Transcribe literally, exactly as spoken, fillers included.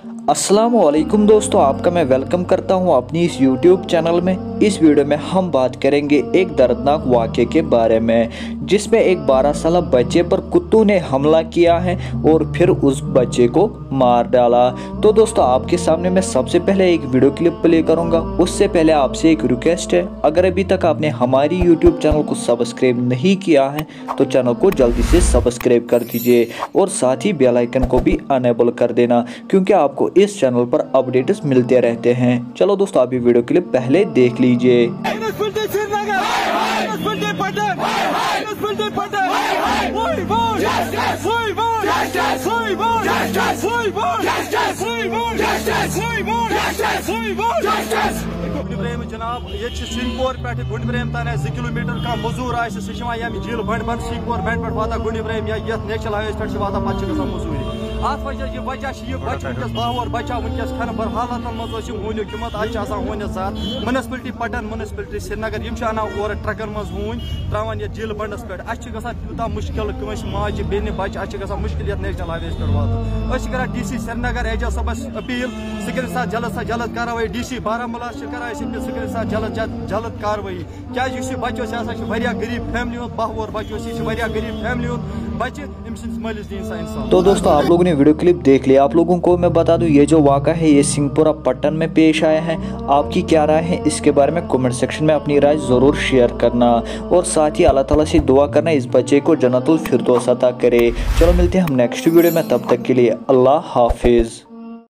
अस्सलामुअलैकुम दोस्तों, आपका मैं वेलकम करता हूं अपनी इस यूट्यूब चैनल में। इस वीडियो में हम बात करेंगे एक दर्दनाक वाक़े के बारे में, जिसमें एक बारह साल बच्चे पर कुत्तों ने हमला किया है और फिर उस बच्चे को मार डाला। तो दोस्तों, आपके सामने मैं सबसे पहले एक वीडियो क्लिप प्ले करूंगा। उससे पहले आपसे एक रिक्वेस्ट है, अगर अभी तक आपने हमारी यूट्यूब चैनल को सब्सक्राइब नहीं किया है तो चैनल को जल्दी से सब्सक्राइब कर दीजिए और साथ ही बेल आइकन को भी अनेबल कर देना, क्योंकि आपको इस चैनल पर अपडेट्स मिलते रहते हैं। चलो दोस्तों, आप ये वीडियो क्लिप पहले देख लीजिए। जनाब ये सिंगपोर पे गुंड ब्रेम तान जो किलोमीटर का मजूर आ झील बंड बंद सिंगपोर बंड पे वाता गुंड ब्रेम या नेशनल हाईवे पे वाता पे मजूरी अत वजह यह वजह यह बच्चा वनकस बावर बच्चा वनकस खन बर हालात मज हून किमत आज हून साथ म्यूनसिपलिटी पटन म्यूनसिपलिटी श्रीनगर अना और ट्रकन मज हून त्रावान ये झील बंडस पे तूत मुश्किल कंस माज बेन बच्चे अ मुश्किल ये नेशनल हाईवे पे वात कर डी सी श्रीनगर एजाज सबस अपील सह कर जल्द से जल्द कार्रवाई। डी सी बारामूला कर सह कर जल्द जल्द कार्रवाई क्या बच्चों से गरीब फैमिली हूँ बह और बच्चों से गरीब फैमिली हूँ बच्चे मलिस दी इंसान। तो दोस्तों, आप लोगों ने वीडियो क्लिप देख लिया। आप लोगों को मैं बता दूं, ये जो वाक़ा है ये सिंहपुरा पट्टन में पेश आया है। आपकी क्या राय है इसके बारे में कमेंट सेक्शन में अपनी राय ज़रूर शेयर करना और साथ ही अल्लाह ताला से दुआ करना इस बच्चे को जन्नतुल फिरदौस अता करे। चलो मिलते हैं हम नेक्स्ट वीडियो में, तब तक के लिए अल्लाह हाफिज़।